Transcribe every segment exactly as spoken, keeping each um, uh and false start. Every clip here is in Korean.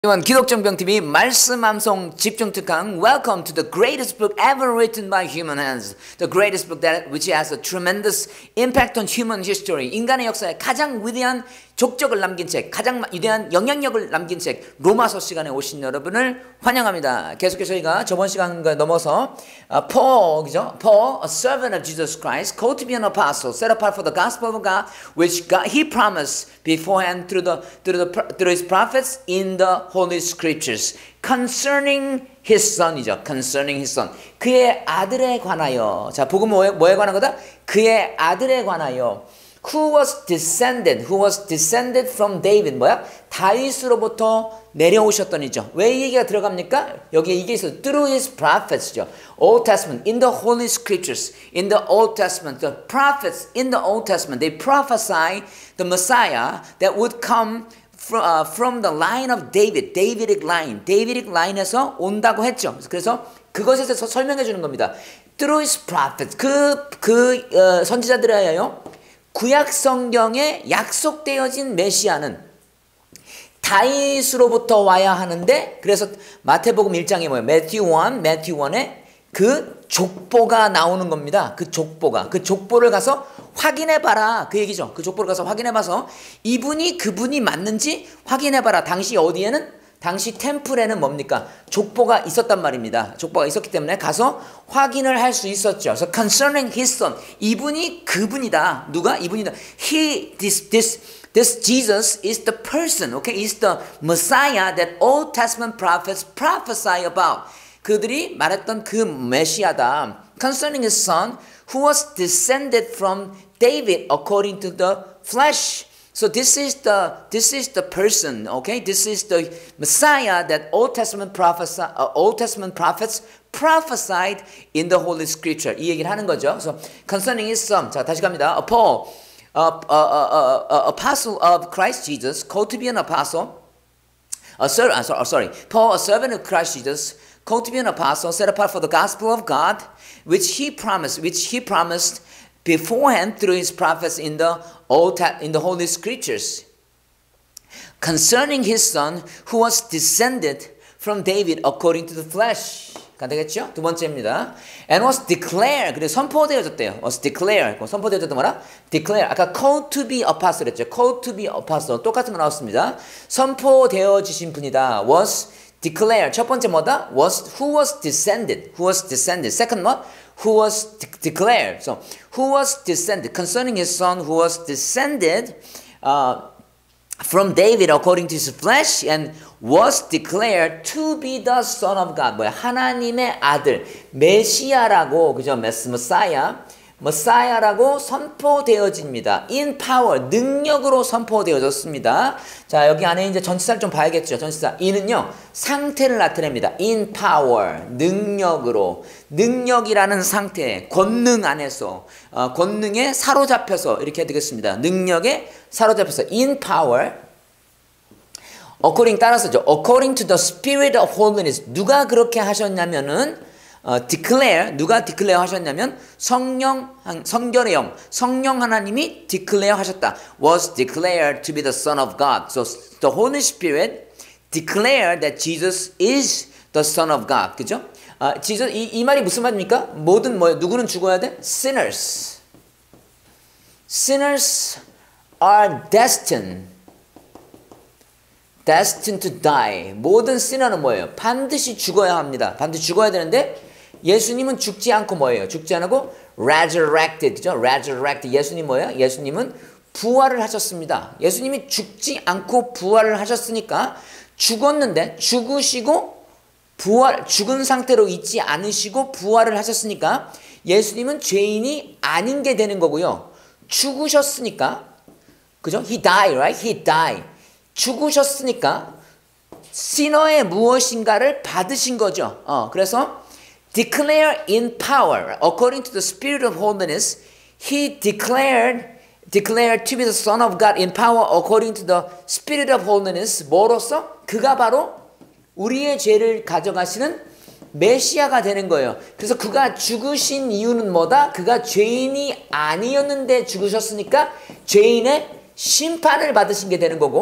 기독정병티비 말씀암송 집중특강 Welcome to the greatest book ever written by human hands. The greatest book that which has a tremendous impact on human history. 인간의 역사에 가장 위대한 족적을 남긴 책, 가장 위대한 영향력을 남긴 책 로마서 시간에 오신 여러분을 환영합니다. 계속해서 저희가 저번 시간과 넘어서 uh, Paul, 그죠? Paul, a servant of Jesus Christ, called to be an apostle, set apart for the gospel of God, which God, he promised beforehand through the through the through his prophets in the Holy Scriptures concerning his son이죠. Concerning his son. 그의 아들에 관하여. 자, 복음은 뭐에, 뭐에 관한 거다? 그의 아들에 관하여. Who was descended? Who was descended from David? 뭐야? 다윗으로부터 내려오셨더니죠. 왜 이 얘기가 들어갑니까? 여기에 이게 있어요. Through his prophets죠. Old Testament, in the Holy Scriptures, in the Old Testament, the prophets in the Old Testament, they prophesy the Messiah that would come From, uh, from the line of David, Davidic line, Davidic line에서 온다고 했죠. 그래서 그것에 대해서 설명해 주는 겁니다. Through his prophets, 그, 그 어, 선지자들에 하여 구약 성경에 약속되어진 메시아는 다윗으로부터 와야 하는데, 그래서 마태복음 일 장에 뭐예요? 매튜 일, 매튜 일에 그 족보가 나오는 겁니다. 그 족보가. 그 족보를 가서 확인해봐라. 그 얘기죠. 그 족보를 가서 확인해봐서 이분이 그분이 맞는지 확인해봐라. 당시 어디에는? 당시 템플에는 뭡니까? 족보가 있었단 말입니다. 족보가 있었기 때문에 가서 확인을 할 수 있었죠. 그래서 concerning his son. 이분이 그분이다. 누가? 이분이다. He, this, this, this Jesus is the person, okay? Is the Messiah that Old Testament prophets prophesy about. 그들이 말했던 그 메시아다. Concerning his son, who was descended from David according to the flesh. So this is the this is the person, okay? This is the Messiah that Old Testament prophets, uh, Old Testament prophets prophesied in the Holy Scripture. 이 얘기를 하는 거죠. So concerning his son, 자 다시 갑니다. Paul, uh, uh, uh, uh, apostle of Christ Jesus, called to be an apostle. A servant, uh, sorry, sorry, Paul, a servant of Christ Jesus, called to be an apostle, set apart for the gospel of God, which he promised, which he promised beforehand through his prophets in the Old in the Holy Scriptures, concerning his son, who was descended from David according to the flesh. 되겠죠? 두 번째입니다. And was declared. 그래서 선포되어졌대요. Was declared. 선포되어졌던 뭐라? Declare. 아까 called to be apostle 했죠. Called to be apostle. 똑같은 거 나왔습니다. 선포되어지신 분이다. Was declared. 첫 번째 뭐다? Was who was descended. Who was descended. Second what? Who was de declared. So who was descended concerning his son who was descended uh, from David according to his flesh and was declared to be the son of God. 뭐야? 하나님의 아들 메시아라고, 그죠? 메시아 메시아라고 선포되어집니다. In power, 능력으로 선포되어졌습니다. 자, 여기 안에 이제 전치사를 좀 봐야겠죠. 전치사 in은요 상태를 나타냅니다. In power, 능력으로, 능력이라는 상태, 권능 안에서, 어, 권능에 사로잡혀서 이렇게 되겠습니다. 능력에 사로잡혀서 in power. according 따라서죠. according to the spirit of holiness. 누가 그렇게 하셨냐면은 어, declare, 누가 declare 하셨냐면 성령, 성결의 영, 성령 하나님이 declare 하셨다. was declared to be the Son of God. So the Holy Spirit declared that Jesus is the Son of God. 그죠? 아, Jesus, 이, 이 말이 무슨 말입니까? 모든 뭐 누구는 죽어야 돼? Sinners. Sinners are destined. destined to die. 모든 sinner는 뭐예요? 반드시 죽어야 합니다. 반드시 죽어야 되는데 예수님은 죽지 않고 뭐예요? 죽지 않고 resurrected죠. resurrected. 예수님 뭐예요? 예수님은 부활을 하셨습니다. 예수님이 죽지 않고 부활을 하셨으니까 죽었는데 죽으시고 부활, 죽은 상태로 있지 않으시고 부활을 하셨으니까 예수님은 죄인이 아닌 게 되는 거고요. 죽으셨으니까, 그죠? He died, right? He died. 죽으셨으니까 신어의 무엇인가를 받으신 거죠. 어, 그래서 declare in power according to the spirit of holiness. He declared declared to be the Son of God in power according to the spirit of holiness. 뭐로써? 그가 바로 우리의 죄를 가져가시는 메시아가 되는 거예요. 그래서 그가 죽으신 이유는 뭐다? 그가 죄인이 아니었는데 죽으셨으니까 죄인의 심판을 받으신 게 되는 거고,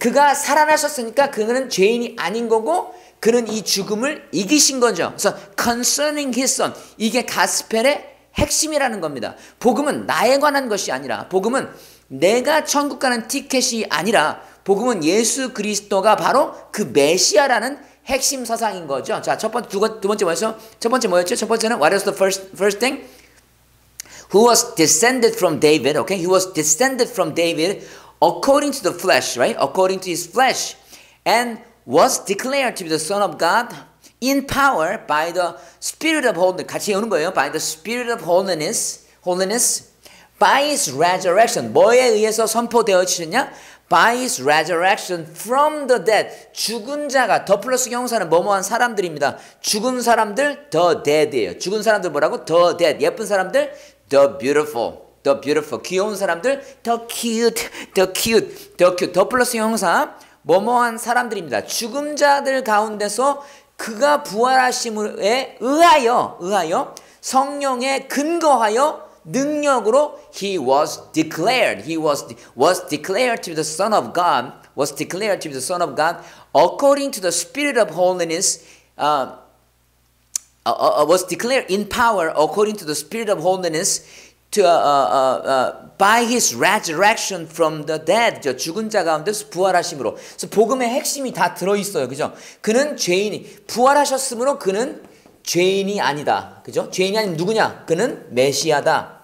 그가 살아나셨으니까 그는 죄인이 아닌 거고 그는 이 죽음을 이기신 거죠. 그래서 concerning his son, 이게 가스펠의 핵심이라는 겁니다. 복음은 나에 관한 것이 아니라, 복음은 내가 천국 가는 티켓이 아니라, 복음은 예수 그리스도가 바로 그 메시아라는 핵심 사상인 거죠. 자, 첫 번째, 두, 두 번째 뭐였죠? 첫 번째 뭐였죠? 첫 번째는 what is the first first thing? Who was descended from David? Okay, he was descended from David according to the flesh, right? According to his flesh, and was declared to be the Son of God in power by the Spirit of holiness. 같이 외우는 거예요. By the Spirit of holiness, holiness, by his resurrection. 뭐에 의해서 선포되어지셨냐? By his resurrection from the dead. 죽은 자가, 더 플러스 형사는 뭐뭐한 사람들입니다. 죽은 사람들, the dead이에요. 죽은 사람들 뭐라고? The dead. 예쁜 사람들, the beautiful. The beautiful. 귀여운 사람들, the cute, the cute, the cute. 더 플러스 형사, 뭐뭐한 사람들입니다. 죽은 자들 가운데서 그가 부활하심에 의하여, 의하여 성령에 근거하여 능력으로 he was declared, he was was declared to be the Son of God, was declared to be the Son of God according to the Spirit of holiness, uh, uh, uh, was declared in power according to the Spirit of holiness. To, uh, uh, uh, by his resurrection from the dead, 저 죽은 자 가운데서 부활하심으로. 그래서 복음의 핵심이 다 들어있어요. 그죠? 그는 죄인이, 부활하셨으므로 그는 죄인이 아니다. 그죠? 죄인이 아니면 누구냐? 그는 메시아다.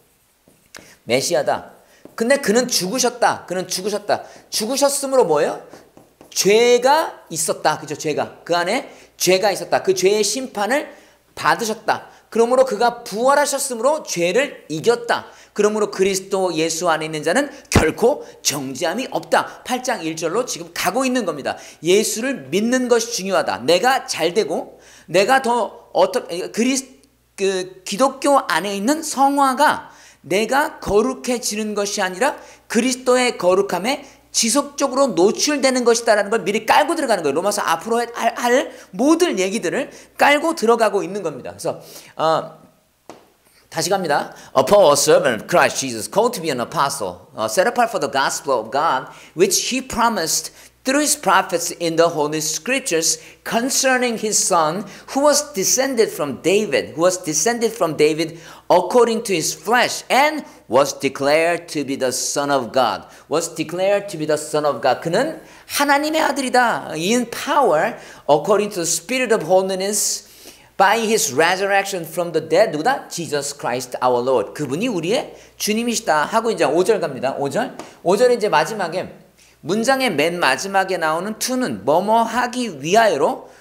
메시아다. 근데 그는 죽으셨다. 그는 죽으셨다. 죽으셨으므로 뭐예요? 죄가 있었다. 그죠? 죄가. 그 안에 죄가 있었다. 그 죄의 심판을 받으셨다. 그러므로 그가 부활하셨으므로 죄를 이겼다. 그러므로 그리스도 예수 안에 있는 자는 결코 정죄함이 없다. 팔 장 일 절로 지금 가고 있는 겁니다. 예수를 믿는 것이 중요하다. 내가 잘 되고 내가 더 어떻게 그리스 그 기독교 안에 있는 성화가 내가 거룩해지는 것이 아니라 그리스도의 거룩함에 지속적으로 노출되는 것이다라는 걸 미리 깔고 들어가는 거예요. 로마서 앞으로 할, 할 모든 얘기들을 깔고 들어가고 있는 겁니다. 그래서 어, 다시 갑니다. A Paul, a servant of Christ Jesus, called to be an apostle, uh, set apart for the gospel of God, which he promised through his prophets in the Holy Scriptures concerning his son, who was descended from David, who was descended from David according to his flesh, and was declared to be the Son of God. Was declared to be the Son of God. 그는 하나님의 아들이다. In power, according to the Spirit of holiness, by his resurrection from the dead. 누구다? Jesus Christ our Lord. 그분이 우리의 주님이시다. 하고 이제 오 절 갑니다. 오 절. 오 절에 이제 마지막에 문장의 맨 마지막에 나오는 to는 뭐뭐 하기 위하여로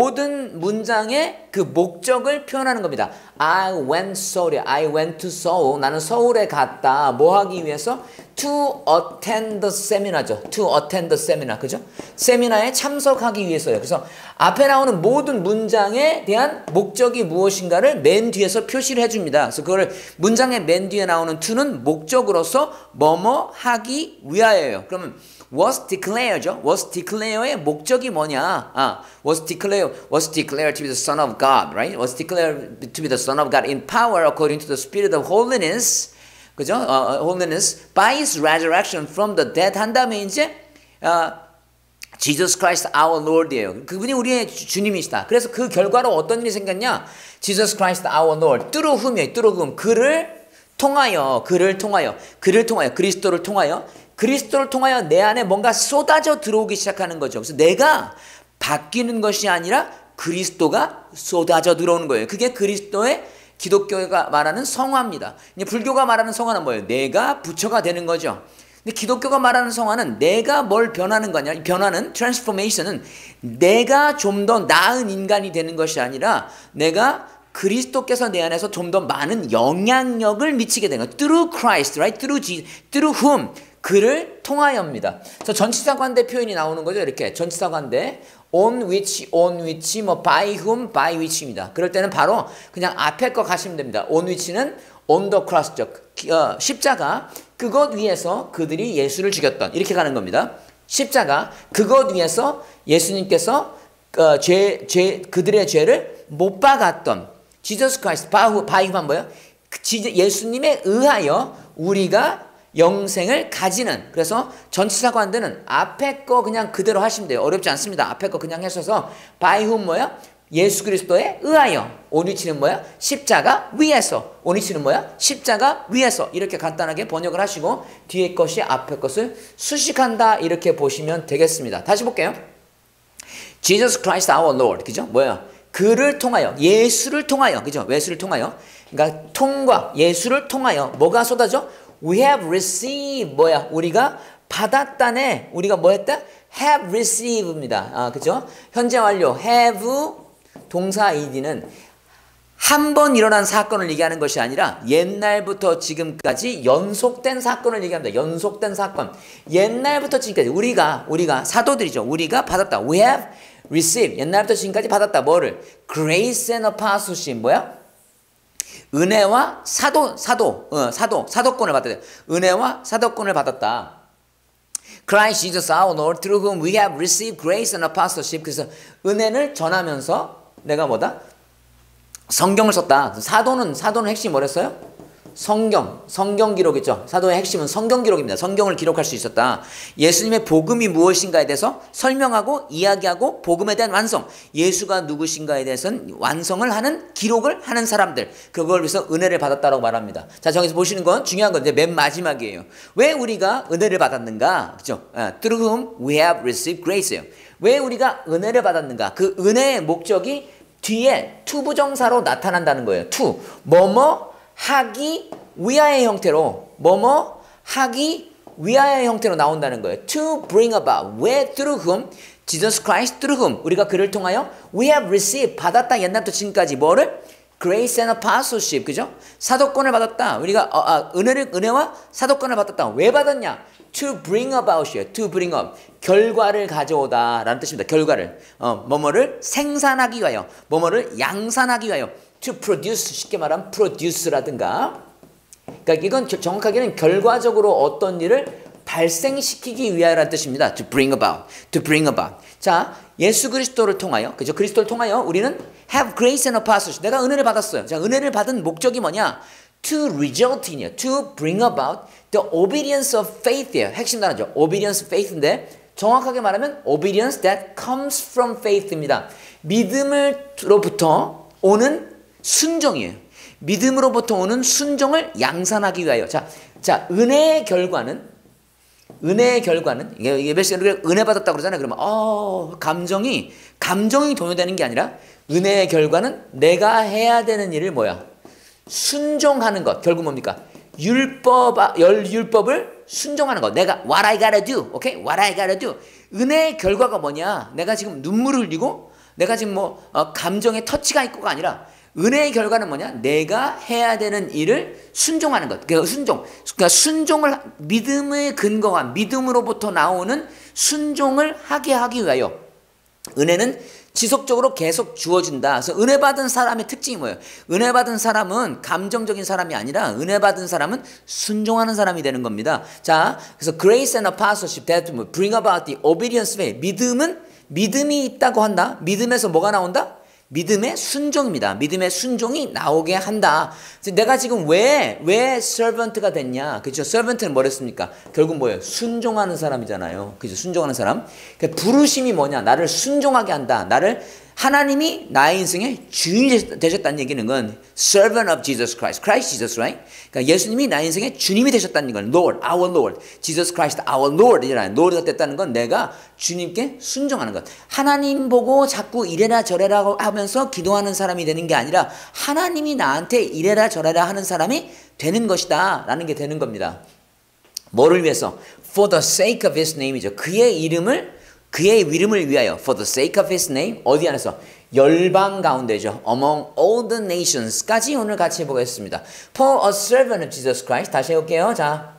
모든 문장의 그 목적을 표현하는 겁니다. I went Seoul, I went to Seoul. 나는 서울에 갔다. 뭐 하기 위해서? To attend the seminar죠. To attend the seminar. 그죠? 세미나에 참석하기 위해서요. 그래서 앞에 나오는 모든 문장에 대한 목적이 무엇인가를 맨 뒤에서 표시를 해줍니다. 그래서 그걸 문장의 맨 뒤에 나오는 to는 목적으로서 뭐뭐 하기 위하여요. 그러면 was declare죠. was declare의 목적이 뭐냐? 아, was declared, was declared to be the Son of God, right? Was declared to be the Son of God in power according to the Spirit of holiness, 그죠? Uh, holiness by his resurrection from the dead. 한 다음에 이제 uh, Jesus Christ our Lord이에요. 그분이 우리의 주, 주님이시다. 그래서 그 결과로 어떤 일이 생겼냐? Jesus Christ our Lord. through whom이에요. through whom. 그를 통하여, 그를 통하여, 그를 통하여, 그리스도를 통하여. 그리스도를 통하여 내 안에 뭔가 쏟아져 들어오기 시작하는 거죠. 그래서 내가 바뀌는 것이 아니라 그리스도가 쏟아져 들어오는 거예요. 그게 그리스도의 기독교가 말하는 성화입니다. 불교가 말하는 성화는 뭐예요? 내가 부처가 되는 거죠. 근데 기독교가 말하는 성화는 내가 뭘 변하는 거냐? 변화는, 트랜스포메이션은 내가 좀 더 나은 인간이 되는 것이 아니라 내가 그리스도께서 내 안에서 좀 더 많은 영향력을 미치게 되는 거예요. Through Christ, right? Through Jesus, through whom? 그를 통하여입니다. 그래서 전치사관대 표현이 나오는 거죠. 이렇게 전치사관대 on which, on which, 뭐 by whom, by which입니다. 그럴 때는 바로 그냥 앞에 거 가시면 됩니다. on which는 on the cross죠. 어, 십자가 그것 위에서 그들이 예수를 죽였던 이렇게 가는 겁니다. 십자가 그것 위에서 예수님께서 어, 죄, 죄, 그들의 죄를 못 박았던 Jesus Christ, by whom 뭐예요? 예수님에 의하여 우리가 영생을 가지는. 그래서 전치사가 안 되는 앞에 거 그냥 그대로 하시면 돼요. 어렵지 않습니다. 앞에 거 그냥 하셔서 by whom 뭐야? 예수 그리스도에 의하여. 온위치는 뭐야? 십자가 위에서. 온위치는 뭐야? 십자가 위에서. 이렇게 간단하게 번역을 하시고 뒤에 것이 앞에 것을 수식한다. 이렇게 보시면 되겠습니다. 다시 볼게요. Jesus Christ our Lord. 그죠? 뭐야? 그를 통하여, 예수를 통하여. 그죠? 예수를 통하여. 그러니까 통과, 예수를 통하여 뭐가 쏟아져? We have received. 뭐야? 우리가 받았다네. 우리가 뭐 했다? have received입니다. 아, 그죠? 현재 완료. have 동사 id는 한 번 일어난 사건을 얘기하는 것이 아니라 옛날부터 지금까지 연속된 사건을 얘기합니다. 연속된 사건. 옛날부터 지금까지 우리가 우리가 사도들이죠. 우리가 받았다. We have received. 옛날부터 지금까지 받았다. 뭐를? Grace and apostleship. 뭐야? 은혜와 사도 사도 어, 사도 사도권을 받았다. 은혜와 사도권을 받았다. Christ Jesus our Lord through whom we have received grace and apostleship. 그래서 은혜를 전하면서 내가 뭐다? 성경을 썼다. 사도는 사도는 핵심이 뭐랬어요? 성경, 성경 기록이죠. 사도의 핵심은 성경 기록입니다. 성경을 기록할 수 있었다. 예수님의 복음이 무엇인가에 대해서 설명하고 이야기하고 복음에 대한 완성. 예수가 누구신가에 대해서는 완성을 하는 기록을 하는 사람들. 그걸 위해서 은혜를 받았다라고 말합니다. 자, 저기서 보시는 건 중요한 건데 맨 마지막이에요. 왜 우리가 은혜를 받았는가? 그죠? Through whom we have received grace예요. 왜 우리가 은혜를 받았는가? 그 은혜의 목적이 뒤에 투부정사로 나타난다는 거예요. 투. 뭐뭐 하기 위하의 형태로 뭐뭐 하기 위하의 형태로 나온다는 거예요. To bring about. 왜 through whom? Jesus Christ through whom. 우리가 그를 통하여 we have received. 받았다. 옛날부터 지금까지 뭐를? Grace and apostleship. 그죠? 사도권을 받았다. 우리가 어, 아, 은혜를 은혜와 사도권을 받았다. 왜 받았냐? To bring about. To bring up. 결과를 가져오다 라는 뜻입니다. 결과를. 어, 뭐뭐를 생산하기 위하여. 뭐뭐를 양산하기 위하여. To produce. 쉽게 말하면 produce라든가. 그러니까 이건 정확하게는 결과적으로 어떤 일을 발생시키기 위하여라는 뜻입니다. To bring about. To bring about. 자, 예수 그리스도를 통하여, 그죠? 그리스도를 통하여 우리는 have grace and apostleship. 내가 은혜를 받았어요. 자, 은혜를 받은 목적이 뭐냐? To result in, to bring about the obedience of faith예요. 핵심 단어죠. obedience of faith인데 정확하게 말하면 obedience that comes from faith입니다. 믿음으로부터 오는 순종이에요. 믿음으로부터 오는 순종을 양산하기 위하여. 자, 자, 은혜의 결과는 은혜의 결과는 이게 이게 몇 시간 은혜 받았다고 그러잖아요. 그러면 어, 감정이 감정이 동요되는 게 아니라 은혜의 결과는 내가 해야 되는 일을 뭐야? 순종하는 것. 결국 뭡니까? 율법 열 율법을 순종하는 것. 내가 what I gotta do. 오케이? Okay? what I gotta do. 은혜의 결과가 뭐냐? 내가 지금 눈물을 흘리고 내가 지금 뭐 어, 감정에 터치가 있고가 아니라 은혜의 결과는 뭐냐? 내가 해야 되는 일을 순종하는 것. 그러니까 순종. 그러니까 순종을 믿음의 근거가 믿음으로부터 나오는 순종을 하게 하기 위하여 은혜는 지속적으로 계속 주어진다. 그래서 은혜 받은 사람의 특징이 뭐예요? 은혜 받은 사람은 감정적인 사람이 아니라 은혜 받은 사람은 순종하는 사람이 되는 겁니다. 자, 그래서 grace and apostleship that bring about the obedience way. 믿음은 믿음이 있다고 한다. 믿음에서 뭐가 나온다? 믿음의 순종입니다. 믿음의 순종이 나오게 한다. 내가 지금 왜, 왜 servant가 됐냐? 그죠? servant는 뭐랬습니까? 결국 뭐예요? 순종하는 사람이잖아요. 그죠? 순종하는 사람. 그러니까 부르심이 뭐냐? 나를 순종하게 한다. 나를 하나님이 나의 인생의 주인이 되셨다는 얘기는 건 servant of Jesus Christ. Christ Jesus, right? 그러니까 예수님이 나의 인생의 주님이 되셨다는 건 Lord, our Lord. Jesus Christ, our Lord 이잖아요. Lord가 됐다는 건 내가 주님께 순종하는 것. 하나님 보고 자꾸 이래라 저래라 하면서 기도하는 사람이 되는 게 아니라 하나님이 나한테 이래라 저래라 하는 사람이 되는 것이다 라는 게 되는 겁니다. 뭐를 위해서? For the sake of His name이죠. 그의 이름을 그의 이름을 위하여 for the sake of his name 어디 안에서? 열방 가운데죠. among all the nations까지 오늘 같이 해보겠습니다. For a servant of Jesus Christ 다시 해볼게요. 자,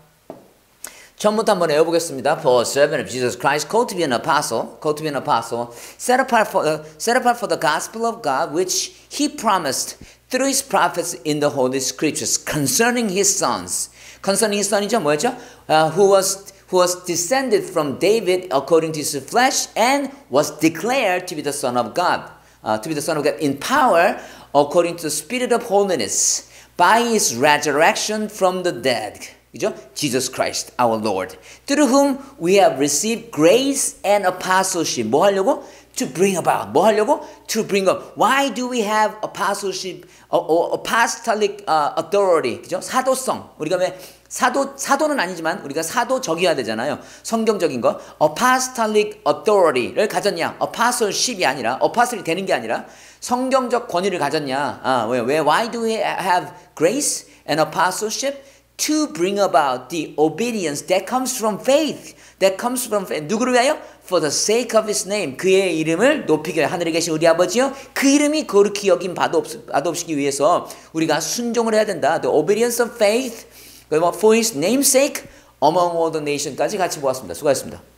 처음부터 한번 해보겠습니다. For a servant of Jesus Christ called to be an apostle, called to be an apostle, set apart for, uh, set apart for the gospel of God which he promised through his prophets in the holy scriptures concerning his sons. concerning his son이죠. 뭐였죠? Uh, who was who was descended from David according to his flesh and was declared to be the Son of God, uh, to be the Son of God in power according to the Spirit of holiness by his resurrection from the dead. 그죠? Jesus Christ, our Lord. Through whom we have received grace and apostleship. 뭐 하려고? To bring about. 뭐 하려고? To bring up. Why do we have apostleship, or, or apostolic uh, authority? 그죠? 사도성. 우리가 왜 사도, 사도는 아니지만 우리가 사도적이어야 되잖아요. 성경적인 거. apostolic authority를 가졌냐? apostleship이 아니라, apostol이 되는 게 아니라 성경적 권위를 가졌냐? 아, 왜, 왜? Why do we have grace and apostleship? To bring about the obedience that comes from faith. That comes from faith. 누구를 위하여? For the sake of his name. 그의 이름을 높이기 위하여. 하늘에 계신 우리 아버지요. 그 이름이 거룩히 여김 받아옵시기 위해서 우리가 순종을 해야 된다. The obedience of faith. For his name's sake among all the nation까지 같이 보았습니다. 수고하셨습니다.